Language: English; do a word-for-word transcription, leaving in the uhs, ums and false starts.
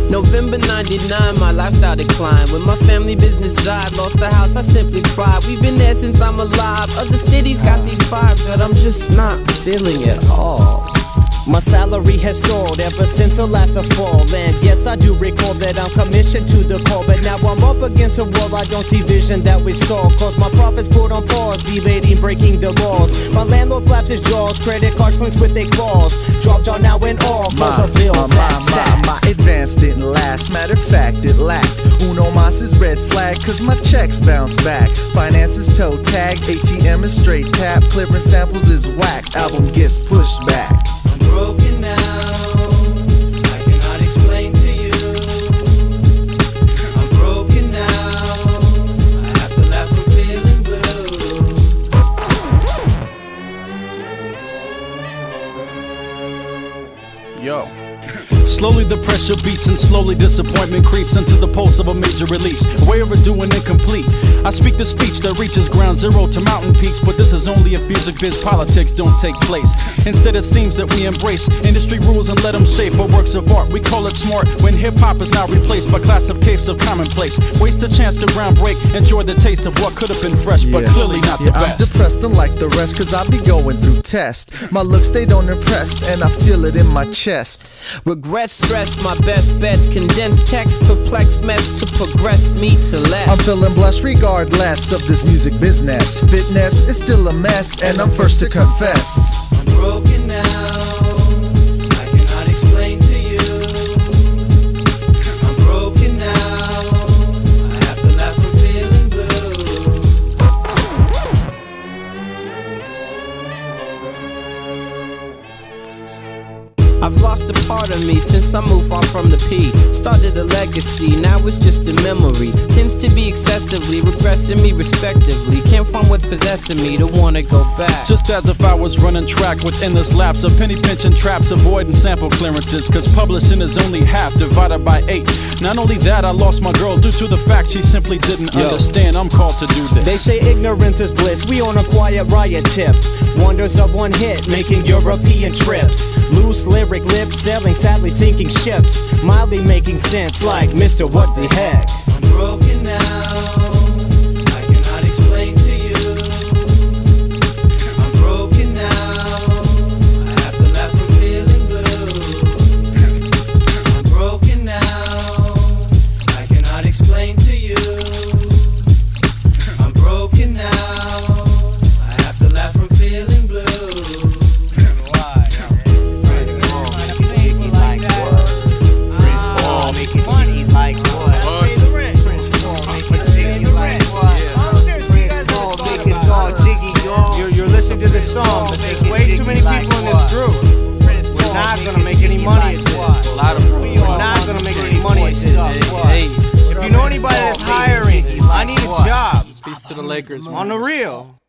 November ninety-nine, my lifestyle declined. When my family business died, lost the house, I simply cried. We've been there since I'm alive. Other cities got these vibes that I'm just not feeling at all. My salary has stalled ever since the last of fall. And yes, I do recall that I'm commissioned to the call. But now I'm up against a wall, I don't see vision that we saw. Cause my profits put on pause, debating breaking the laws. My landlord flaps his jaws, credit cards clinch with their claws. Drop jaw now and all, cause the bills my, that stack. my, my advance didn't last, matter of fact it lacked. Uno mas is red flag, cause my checks bounce back. Finance is toe tag, A T M is straight tap. Clearing samples is whack, album gets pushed back. Broken now, I cannot explain to you. I'm broken now, I have to laugh, I'm feeling blue. Yo. Slowly the pressure beats and slowly disappointment creeps into the pulse of a major release. Way overdue and incomplete. I speak the speech that reaches ground zero to mountain peaks, but this is only if music biz politics don't take place. Instead it seems that we embrace industry rules and let them shape our works of art. We call it smart when hip-hop is now replaced by classifications of commonplace. Waste a chance to groundbreak, enjoy the taste of what could have been fresh, but yeah. clearly not yeah, the best. I'm depressed unlike the rest, cause I be going through tests. My looks they don't impress, and I feel it in my chest. Regret, stress, my best bets. Condensed text, perplexed mess to progress me to less. I'm feeling blessed regardless of this music business. Fitness is still a mess, and I'm first to confess. I'm broken now, I cannot explain to you. I'm broken now, I have to laugh, I'm feeling blue. I've lost a part of me since I moved far from the P. Started a legacy, now it's just a memory. Tends to be excessively regressing me respectively. Can't find what's possessing me to wanna go back. Just as if I was running track with endless laps of penny pinching traps, avoiding sample clearances. Cause publishing is only half divided by eight. Not only that, I lost my girl due to the fact she simply didn't Yo. understand I'm called to do this. They say ignorance is bliss, we on a quiet riot tip. Wonders of one hit, making European trips. Loose lyric lips, sailing sadly sinking ships. Mildly making sense like Mister What the heck. I'm broken now, I cannot explain to you. I'm broken now, I have to laugh, I'm feeling blue. I'm broken now, I cannot explain to you. I'm broken now, I have to laugh, I'm feeling blue. To this song, but there's way too many people in this group. We're not gonna make any money at this. We're not gonna make any money at this. If you know anybody that's hiring, I need a job. Peace to the Lakers. On the real.